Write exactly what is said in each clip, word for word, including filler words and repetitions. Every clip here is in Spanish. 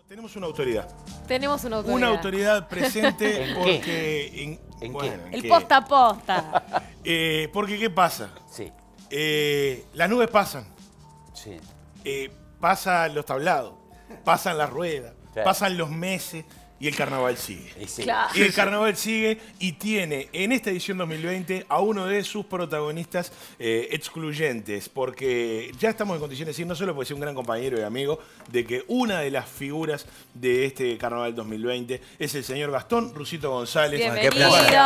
Tenemos una autoridad. Tenemos una autoridad. Una autoridad presente ¿En porque... qué? En, ¿En bueno, qué? ¿en El qué? posta a posta. Eh, porque ¿qué pasa? Sí, Eh, las nubes pasan. sí. Eh, pasan los tablados. Pasan las ruedas. Claro. Pasan los meses. Y el carnaval sigue. Y sí. Claro. Y el carnaval sigue y tiene en esta edición dos mil veinte a uno de sus protagonistas eh, excluyentes, porque ya estamos en condiciones de decir, no solo porque sea un gran compañero y amigo, de que una de las figuras de este carnaval dos mil veinte es el señor Gastón Rusito González. Bienvenido. qué placer.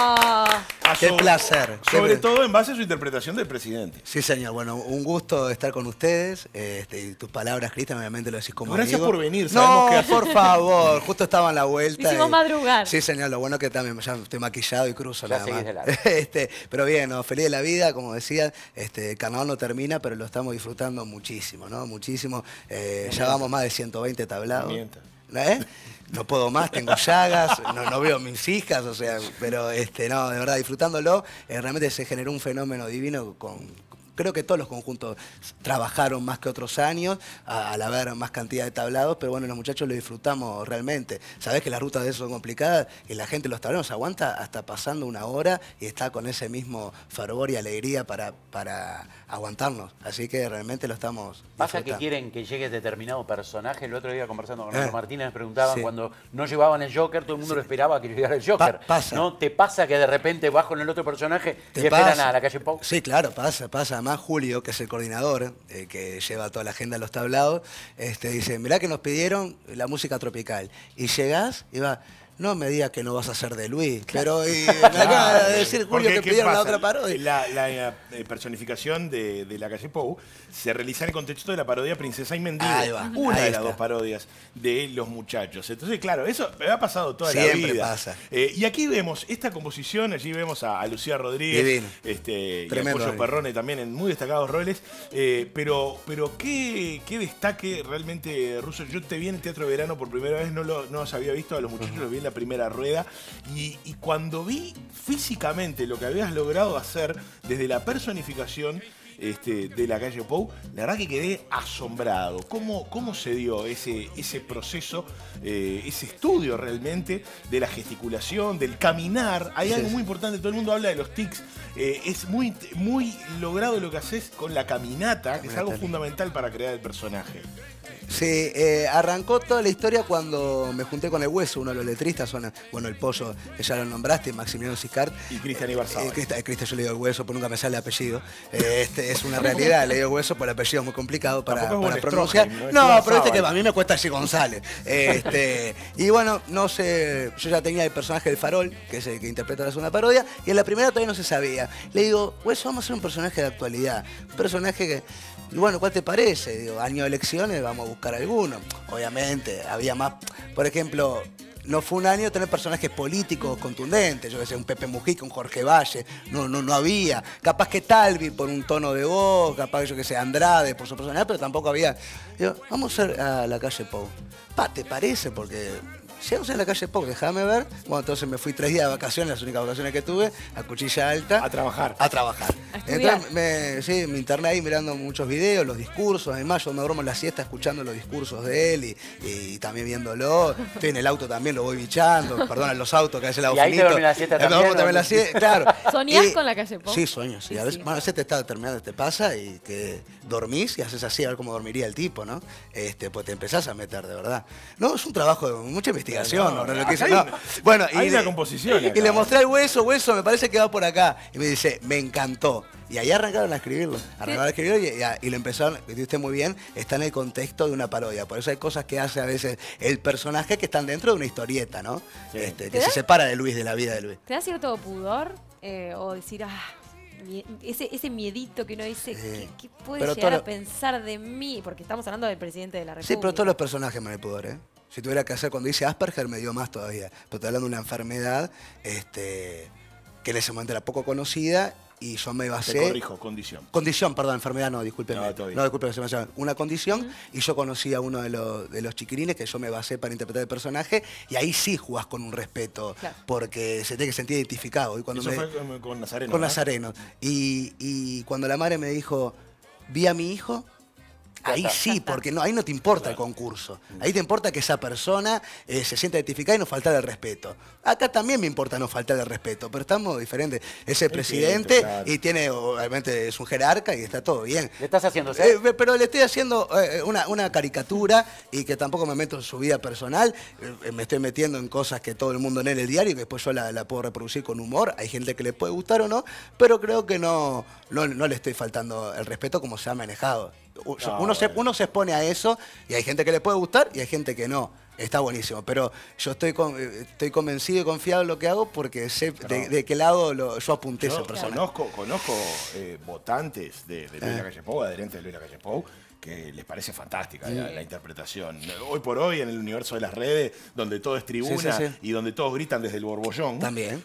A Qué so- placer. Sobre Qué- todo en base a su interpretación del presidente. Sí, señor. Bueno, un gusto estar con ustedes. Este, y tus palabras, Cristian, obviamente lo decís como Gracias amigo. por venir, sabemos No, que hace- por favor. Justo estaba en la vuelta. Hicimos y- madrugar. Sí, señor. Lo bueno que también ya estoy maquillado y cruzo Ya nada seguís más. de largo. Este, pero bien, ¿no? Feliz de la vida, como decía. Este, el carnaval no termina, pero lo estamos disfrutando muchísimo, ¿no? Muchísimo. Eh, ya vamos más de ciento veinte tablados. Mienta. ¿Eh? No puedo más, tengo llagas, no, no veo a mis hijas, o sea, pero este, no, de verdad, disfrutándolo, eh, realmente se generó un fenómeno divino con. Creo que todos los conjuntos trabajaron más que otros años, a- al haber más cantidad de tablados, pero bueno, los muchachos lo disfrutamos realmente. Sabés que las rutas de eso son complicadas y la gente los tablados aguanta hasta pasando una hora y está con ese mismo fervor y alegría para, para aguantarnos. Así que realmente lo estamos Pasa que disfrutando. quieren que llegue determinado personaje. El otro día conversando con Eh. Álvaro Martínez me preguntaban Sí. cuando no llevaban el Joker, todo el mundo lo esperaba que llegara el Joker. Pa- pasa. ¿No te pasa que de repente vas con el otro personaje y ¿Te esperan pasa? a la calle Pau? Sí, claro, pasa, pasa. Además, Julio, que es el coordinador, eh, que lleva toda la agenda a los tablados, este, dice, mirá que nos pidieron la música tropical. Y llegás y va, no me digas que no vas a ser de Luis. Pero y, me acaba de decir Julio Porque, que ¿qué pidieron la pasa? otra parodia. La, la, eh, personificación de, de la calle Pou se realiza en el contexto de la parodia Princesa y Mendigo. Ahí va, Una ahí de las está. dos parodias de los muchachos. Entonces, claro, eso me ha pasado toda Siempre la vida. pasa. Eh, y aquí vemos esta composición, allí vemos a, a Lucía Rodríguez Divino. este, y a Tremendo, Pollo divino. Perrone también en muy destacados roles. Eh, pero pero qué, qué destaque realmente, Russo. Yo te vi en el Teatro de Verano por primera vez, no, lo, no los había visto a los muchachos, los vi en la primera rueda. Y, y cuando vi físicamente lo que habías logrado hacer desde la personificación este, de la calle Pou, la verdad que quedé asombrado. ¿Cómo, cómo se dio ese, ese proceso, eh, ese estudio realmente de la gesticulación, del caminar? Hay Sí. algo muy importante, todo el mundo habla de los tics. Eh, es muy, muy logrado lo que haces con la caminata, que es algo Caminata. fundamental para crear el personaje. Sí, eh, arrancó toda la historia cuando me junté con el Hueso, uno de los letristas, son, bueno, el Pollo, que ya lo nombraste, Maximiliano Sicart. Y Cristian Ibarzábal. Eh, Cristian, eh, Cristian, yo le digo el Hueso, porque nunca me sale el apellido. Eh, este, es una realidad, le digo Hueso, porque el apellido es muy complicado para, Tampoco es para Von pronunciar. Stroheim, ¿no? Es No, pero Ibarzábal. viste que a mí me cuesta así González. Este, y bueno, no sé, yo ya tenía el personaje del Farol, que es el que interpreta la segunda parodia, y en la primera todavía no se sabía. Le digo, Hueso, vamos a hacer un personaje de actualidad, un personaje que... Y bueno, ¿cuál te parece? Digo, año de elecciones, vamos a buscar alguno. Obviamente, había más. Por ejemplo, no fue un año tener personajes políticos contundentes. Yo que sé, un Pepe Mujica, un Jorge Valle. No, no, no había. Capaz que Talvi por un tono de voz, capaz yo que sé, Andrade por su personalidad, pero tampoco había. Digo, vamos a ir a la calle Pou. Pa, ¿te parece? Porque. Llegamos a la calle Pou, déjame ver. Bueno, entonces me fui tres días de vacaciones, las únicas vacaciones que tuve, a Cuchilla Alta. A trabajar. A trabajar. A estudiar. Entonces, me, sí, me interné ahí mirando muchos videos, los discursos. Además, yo me duermo en la siesta escuchando los discursos de él y, y también viéndolo. Estoy en el auto también, lo voy bichando. Perdón, los autos, que a veces la hago Y ahí te finito. dormís la siesta Me también, duermo también ¿no? la siesta, claro. ¿Soñás Y- con la calle Pou? Sí, sueño, sí. Y A veces, sí. bueno, a veces te está terminando, te pasa y que dormís y haces así a ver cómo dormiría el tipo, ¿no? Este, pues te empezás a meter, de verdad. No, es un trabajo de mucha investigación. No, ¿no? no, Lo que hice, hay no. una- Bueno, hay y una le- composición Y, acá. le mostré al Hueso, Hueso, me parece que va por acá. Y me dice, me encantó. Y ahí arrancaron a escribirlo. Arrancaron a escribirlo y, y- y lo empezaron, y usted muy bien, está en el contexto de una parodia. Por eso hay cosas que hace a veces el personaje que están dentro de una historieta, ¿no? Sí. Este, ¿Te que da? se separa de Luis, de la vida de Luis. ¿Te da cierto pudor? Eh, o decir, ah, mie- ese, ese miedito que uno dice, ¿qué, qué puede Pero llegar todo a lo- pensar de mí? Porque estamos hablando del presidente de la República. Sí, pero todos los personajes me dan pudor, ¿eh? Si tuviera que hacer, cuando dice Asperger me dio más todavía. Pero estoy hablando de una enfermedad este, que en ese momento era poco conocida y yo me Te basé... corrijo, condición. Condición, perdón, enfermedad no, discúlpeme. No, todo bien. No, discúlpeme, se me llama. Una condición y yo conocí a uno de los, de los chiquirines que yo me basé para interpretar el personaje y ahí sí jugás con un respeto Claro. porque se tiene que sentir identificado. Y cuando Eso me- fue con, con Nazareno. con ¿no? Nazareno. Y, y cuando la madre me dijo, vi a mi hijo ahí sí, porque no, ahí no te importa el concurso. Ahí te importa que esa persona eh, se sienta identificada y no faltar el respeto. Acá también me importa no faltar el respeto, pero estamos diferentes. Es el presidente claro. y tiene, obviamente, es un jerarca y está todo bien. ¿Le estás haciendo ser? Eh, pero le estoy haciendo eh, una, una caricatura y que tampoco me meto en su vida personal. Eh, me estoy metiendo en cosas que todo el mundo lee en el diario y que después yo la, la puedo reproducir con humor. Hay gente que le puede gustar o no, pero creo que no, no, no le estoy faltando el respeto como se ha manejado. Uno, No, se, bueno. uno se expone a eso y hay gente que le puede gustar y hay gente que no. Está buenísimo, pero yo estoy, con, estoy convencido y confiado en lo que hago porque sé de, de qué lado lo, yo apunté a Yo esa persona. conozco, conozco eh, votantes de, de Luis Lacalle Pou, adherentes de Luis Lacalle Pou, que les parece fantástica la, la interpretación. Hoy por hoy, en el universo de las redes, donde todo es tribuna Sí, sí, sí. y donde todos gritan desde el borbollón, También.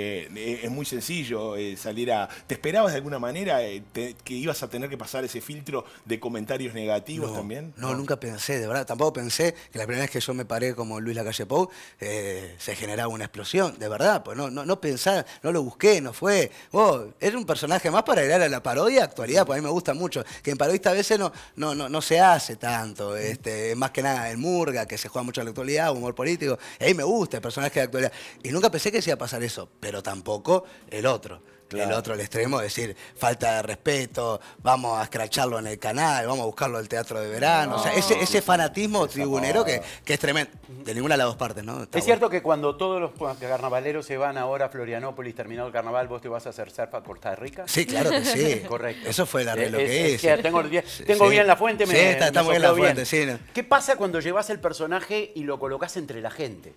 eh, es muy sencillo eh, salir a... ¿Te esperabas de alguna manera eh, te- que ibas a tener que pasar ese filtro de comentarios negativos No, también? No, nunca pensé, de verdad. Tampoco pensé que la primera vez que yo me paré como Luis Lacalle Pou eh, se generaba una explosión, de verdad. Pues no, no, no pensaba, no lo busqué, no fue. Oh, era un personaje más para agregar a la parodia, actualidad, porque a mí me gusta mucho. Que en parodista a veces no, no, no, no se hace tanto. Este, más que nada el murga, que se juega mucho en la actualidad, humor político. Y a mí me gusta el personaje de actualidad. Y nunca pensé que se iba a pasar eso, pero tampoco el otro. Claro. El otro, el extremo, es decir, falta de respeto, vamos a escracharlo en el canal, vamos a buscarlo al teatro de verano. O sea, ese, ese fanatismo tribunero que, que es tremendo. De ninguna de las dos partes, ¿no? Está Es bueno. cierto que cuando todos los carnavaleros se van ahora a Florianópolis, terminado el carnaval, vos te vas a hacer surf a Costa Rica. Sí, claro que sí. Correcto. Eso fue el arreglo Es- que es hice. que tengo bien, Sí, tengo sí. bien la fuente, me Sí, está, está me muy bien la sopló fuente, sí. ¿no? ¿Qué pasa cuando llevas el personaje y lo colocas entre la gente?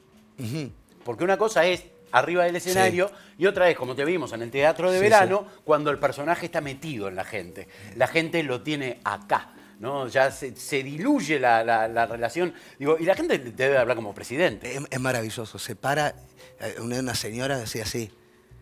Porque una cosa es arriba del escenario y otra es, como te vimos en el teatro de Sí, verano, cuando el personaje está metido en la gente. La gente lo tiene acá, ¿no? Ya se, se diluye la, la- la relación. Digo, y la gente te debe hablar como presidente. Es, es maravilloso. Se para eh, una, una señora decía así,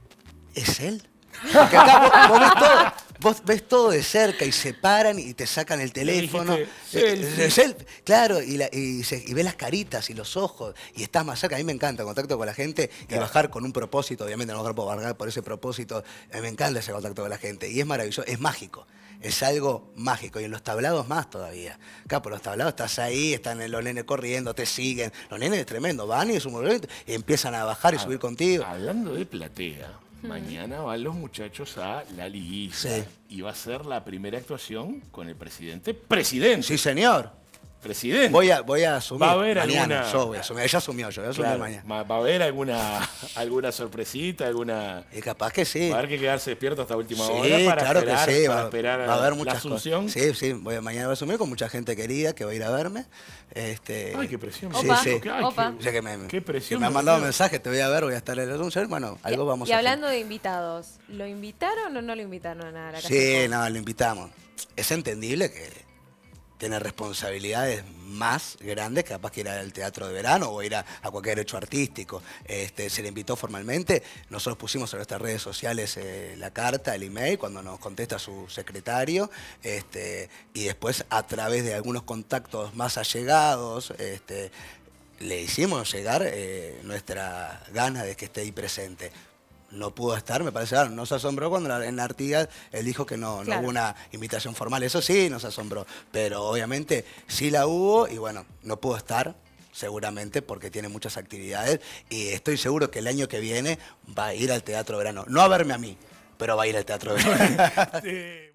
¿es él? Porque acá vos, vos ves todo, vos ves todo de cerca y se paran y te sacan el teléfono. dijiste, Eh, selfie. eh, selfie. Claro, y, la- y, se- y ves las caritas y los ojos y estás más cerca. A mí me encanta el contacto con la gente y bajar con un propósito. Obviamente no bajar por bajar por ese propósito. A mí me encanta ese contacto con la gente y es maravilloso, es mágico. Es algo mágico y en los tablados más todavía. Acá por los tablados estás ahí, están los nenes corriendo, te siguen. Los nenes es tremendo, van y es un momento y empiezan a bajar y Ah, subir contigo. Hablando de platea, mañana van los muchachos a la liguilla Sí. y va a ser la primera actuación con el presidente. Presidente. Sí, señor. Presidente. Voy a, voy a asumir. Va a haber mañana. alguna- Yo voy a asumir. Ella asumió, yo voy a asumir Claro, mañana. ma- ¿Va a haber alguna, alguna sorpresita, alguna... Y capaz que sí. Va a haber que quedarse despierto hasta última Sí, hora para claro esperar, que sí. para Va, esperar va a haber la muchas asunción. cosas. Sí, sí. Voy a, mañana voy a asumir con mucha gente querida que va a ir a verme. Este, Ay, qué presión. Sí, Opa, sí. Ay, opa. O sea que me, Qué presión, que me han mandado Dios. mensajes, te voy a ver, voy a estar en el asunción. Bueno, algo vamos y a hablando de invitados, ¿lo invitaron o no lo invitaron a la hacer. Calle Sí, Pou? no, lo invitamos. Es entendible que tiene responsabilidades más grandes que capaz que ir al teatro de verano o ir a, a cualquier hecho artístico. Este, se le invitó formalmente. Nosotros pusimos en nuestras redes sociales eh, la carta, el email, cuando nos contesta su secretario. Este, y después, a través de algunos contactos más allegados, este, le hicimos llegar eh, nuestra gana de que esté ahí presente. No pudo estar, me parece, claro, nos asombró cuando la- en Artigas él dijo que no, no Claro. hubo una invitación formal. Eso sí, nos asombró. Pero obviamente sí la hubo y bueno, no pudo estar, seguramente, porque tiene muchas actividades. Y estoy seguro que el año que viene va a ir al Teatro Verano. No a verme a mí, pero va a ir al Teatro Verano. Sí.